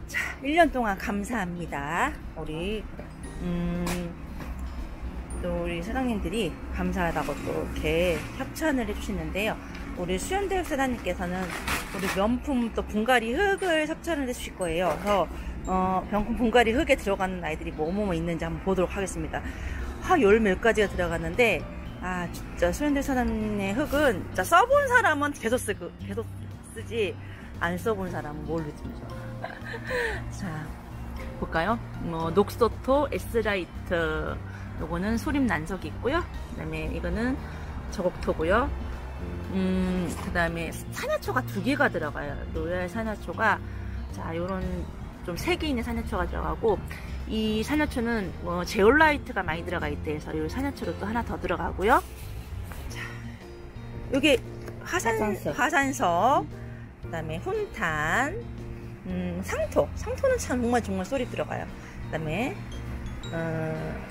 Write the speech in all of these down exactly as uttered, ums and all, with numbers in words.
자, 일 년 동안 감사합니다. 우리 음, 또 우리 사장님들이 감사하다고 또 이렇게 협찬을 해주시는데요. 우리 수연대육 사장님께서는 우리 명품 또 분갈이 흙을 협찬을 해주실 거예요. 그래서 어, 명품 분갈이 흙에 들어가는 아이들이 뭐뭐뭐 있는지 한번 보도록 하겠습니다. 한 열 몇 가지가 들어갔는데, 아 진짜 수연대육 사장님의 흙은 진짜 써본 사람은 계속 쓰고 계속 쓰지 안 써본 사람은 모르지. 자, 볼까요? 뭐 녹소토 S라이트, 요거는 소림 난석이 있고요. 그 다음에 이거는 저곡토고요. 음, 그 다음에 산야초가 두 개가 들어가요. 로얄 산야초가, 자, 요런 좀 색이 있는 산야초가 들어가고, 이 산야초는 뭐 제올라이트가 많이 들어가 있대 해서 요 산야초로 또 하나 더 들어가고요. 자, 요게 화산, 화산석, 화산석. 그 다음에 훈탄, 음, 상토. 상토는 참 정말 정말 쏘리 들어가요. 그 다음에 어,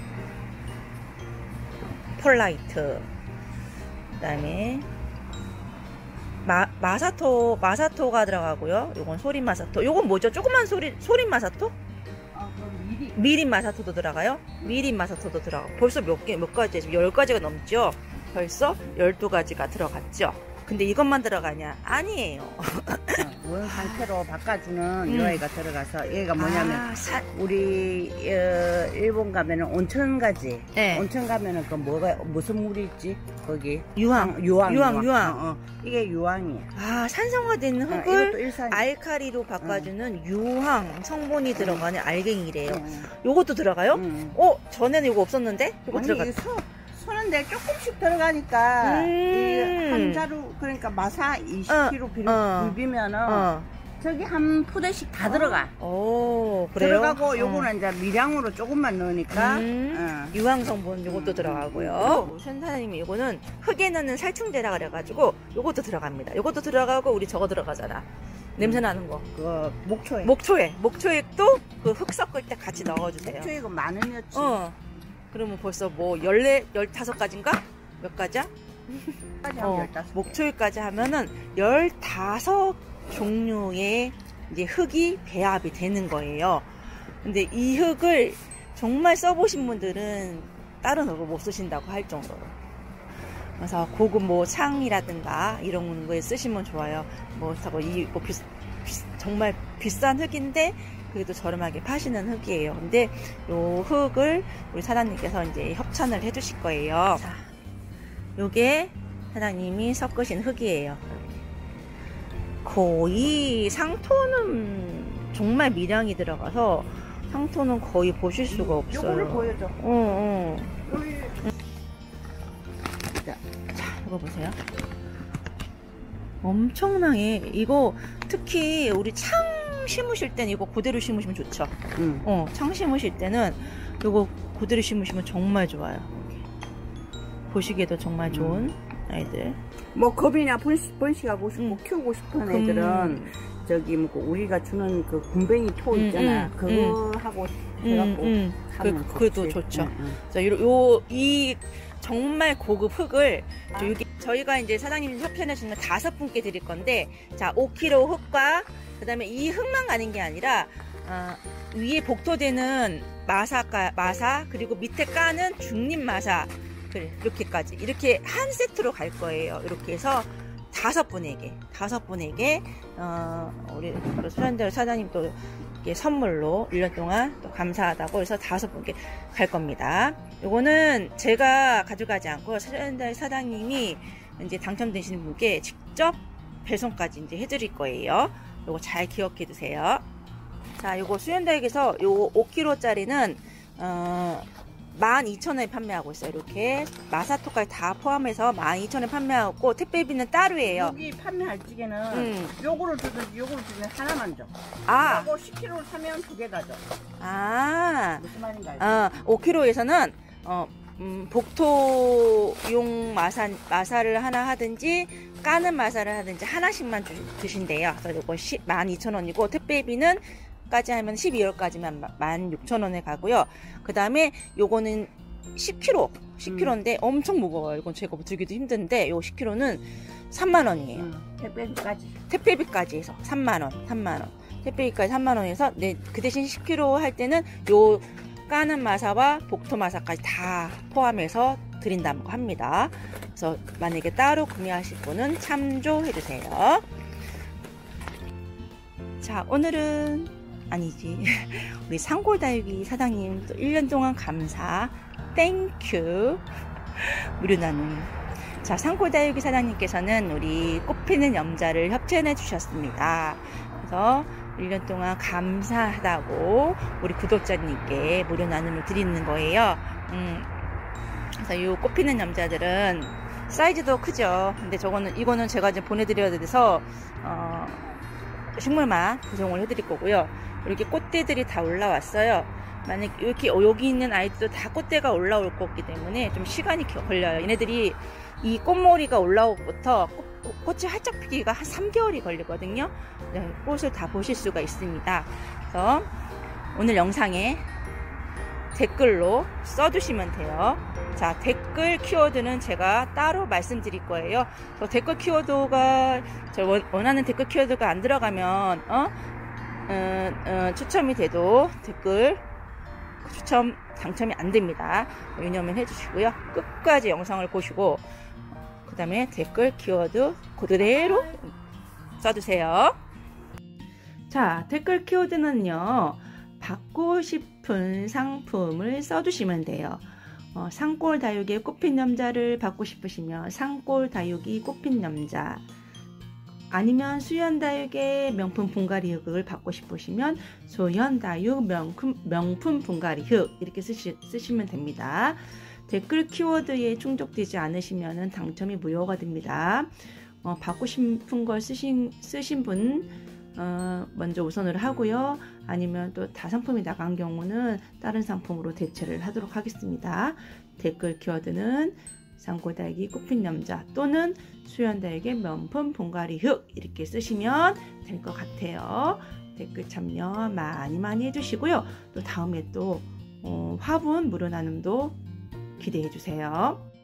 폴라이트. 그 다음에 마, 마사토, 마사토가 들어가고요. 요건 소림 마사토. 요건 뭐죠? 조그만 소리, 소림 마사토? 아, 그럼 미리. 미림 마사토도 들어가요. 미림 마사토도 들어가고. 벌써 몇 개, 몇 가지, 지금 열 가지가 넘죠? 벌써 열두 가지가 들어갔죠? 근데 이것만 들어가냐? 아니에요. 원 상태로 바꿔주는 음. 요 아이가 들어가서, 얘가 뭐냐면, 아, 사... 우리 어, 일본 가면은 온천 가지. 네. 온천 가면은 그 뭐가 무슨 물이 있지? 거기 유황, 상, 유황, 유황, 유황. 어, 어. 이게 유황이야. 아, 산성화되어 있는 어, 흙을 이것도 일산... 알카리로 바꿔주는 유황 성분이 들어가는 알갱이래요. 응. 요것도 들어가요? 응. 어, 전에는 이거 없었는데? 이거 아니, 들어갔. 소, 소는데 조금씩 들어가니까 음. 이 한 자루, 그러니까 마사 이십 킬로그램 비비, 어. 비비면은 어. 저기 한 포대씩 다 들어가. 오, 그래요? 들어가고 요거는 어. 이제 미량으로 조금만 넣으니까 음, 어. 유황 성분 요것도 음. 들어가고요. 선사님이 요거는 흙에 넣는 살충제라 그래가지고 요것도 들어갑니다. 요것도 들어가고 우리 저거 들어가잖아. 냄새 나는 거. 그 목초액. 목초액. 목초액도 그 흙 섞을 때 같이 넣어주세요. 목초액은 만 원이었지. 어. 그러면 벌써 뭐 열네, 열다섯 가지인가? 몇 가지야? 어, 목초일까지 하면은 열다섯 종류의 이제 흙이 배합이 되는 거예요. 근데 이 흙을 정말 써보신 분들은 다른 흙을 못 쓰신다고 할 정도로. 그래서 고급 뭐 창이라든가 이런 거에 쓰시면 좋아요. 뭐, 이, 뭐 비, 비, 정말 비싼 흙인데 그래도 저렴하게 파시는 흙이에요. 근데 요 흙을 우리 사장님께서 이제 협찬을 해주실 거예요. 자, 요게 사장님이 섞으신 흙이에요. 거의 상토는 정말 미량이 들어가서 상토는 거의 보실 수가 없어요. 요거를 보여줘. 어, 어. 자, 이거 보세요. 엄청나게 이거 특히 우리 창 심으실 때는 이거 그대로 심으시면 좋죠. 응. 어, 창 심으실 때는 이거 그대로 심으시면 정말 좋아요. 보시기에도 정말 좋은 아이들. 뭐 겁이나 번식, 번식하고 싶고 음. 키우고 싶은 금... 애들은 저기 뭐 우리가 주는 그 군뱅이 토 있잖아. 음, 음, 그거 음. 하고 해갖고 음, 음. 하면 그, 그래도 좋지. 좋죠. 응, 응. 자, 요, 이 정말 고급 흙을 아. 여기 저희가 이제 사장님 협찬해 주시면 다섯 분께 드릴 건데, 자, 오 킬로그램 흙과 그 다음에 이 흙만 가는 게 아니라 어, 위에 복토되는 마사가 마사 그리고 밑에 까는 중립 마사, 그래, 이렇게까지 이렇게 한 세트로 갈 거예요. 이렇게 해서 다섯 분에게 다섯 분에게 어, 우리 수련대로 사장님 또 이렇게 선물로 일 년 동안 또 감사하다고 해서 다섯 분께 갈 겁니다. 요거는 제가 가져가지 않고 수련대 사장님이 이제 당첨되시는 분께 직접 배송까지 이제 해드릴 거예요. 요거 잘 기억해 두세요. 자, 요거 수연대에서 요 오 킬로그램짜리는 어, 만 이천 원에 판매하고 있어요. 이렇게 마사토까지 다 포함해서 만 이천 원에 판매하고 택배비는 따로예요. 여기 판매할 적에는 음. 요거를 주든지 요거를 주면 하나만 줘. 아, 요거 십 킬로그램 사면 두 개 다 줘. 아, 무슨 말인가 알지? 어, 오 킬로그램에서는 어, 음, 복토용 마사, 마사를 하나 하든지 까는 마사를 하든지 하나씩만 주, 주신대요. 그래서 요거 만 이천 원이고 택배비는 까지 하면 십이 월까지만 만 육천 원에 가고요. 그 다음에 요거는 십 킬로그램 십 킬로그램인데 음. 엄청 무거워요. 이건 제가 들기도 힘든데 요 십 킬로그램는 삼만 원이에요. 음, 택배비까지. 택배비까지 해서 삼만 원, 삼만 원. 택배비까지 삼만 원에서 네, 그 대신 십 킬로그램 할 때는 요 까는 마사와 복토 마사까지 다 포함해서 드린다고 합니다. 그래서 만약에 따로 구매하실 분은 참조해 주세요. 자, 오늘은 아니지 우리 산골다육이 사장님 또 일 년 동안 감사 땡큐 무료 나눔. 자, 산골다육이 사장님께서는 우리 꽃피는 염자를 협찬해 주셨습니다. 그래서 일 년 동안 감사하다고 우리 구독자님께 무료 나눔을 드리는 거예요. 음, 그래서 이 꽃피는 염자들은 사이즈도 크죠. 근데 저거는 이거는 제가 이제 보내드려야 돼서 어, 식물만 구성을 해드릴 거고요. 이렇게 꽃대들이 다 올라왔어요. 만약 이렇게 여기 있는 아이들도 다 꽃대가 올라올 거기 때문에 좀 시간이 걸려요. 얘네들이 이 꽃머리가 올라오고부터 꽃, 꽃이 활짝 피기가 한 삼 개월이 걸리거든요. 네, 꽃을 다 보실 수가 있습니다. 그래서 오늘 영상에 댓글로 써주시면 돼요. 자, 댓글 키워드는 제가 따로 말씀드릴 거예요. 저 댓글 키워드가 저 원하는 댓글 키워드가 안 들어가면 어? 어, 어, 추첨이 돼도 댓글 추첨 당첨이 안 됩니다. 유념을 해주시고요. 끝까지 영상을 보시고 그 다음에 댓글 키워드 그대로 써주세요. 자, 댓글 키워드는요, 받고 싶은 상품을 써주시면 돼요. 어, 산골 다육의 꽃핀 염자를 받고 싶으시면 산골 다육이 꽃핀 염자, 아니면 수연 다육의 명품 분갈이 흙을 받고 싶으시면 수연 다육 명품, 명품 분갈이 흙 이렇게 쓰시, 쓰시면 됩니다. 댓글 키워드에 충족되지 않으시면 당첨이 무효가 됩니다. 어, 받고 싶은 걸 쓰신, 쓰신 분 어, 먼저 우선을 하고요. 아니면 또 다상품이 나간 경우는 다른 상품으로 대체를 하도록 하겠습니다. 댓글 키워드는 산골다육이 꽃핀 염자 또는 수연다육의 명품 분갈이 흙 이렇게 쓰시면 될 것 같아요. 댓글 참여 많이 많이 해주시고요. 또 다음에 또 어, 화분 무료 나눔도 기대해 주세요.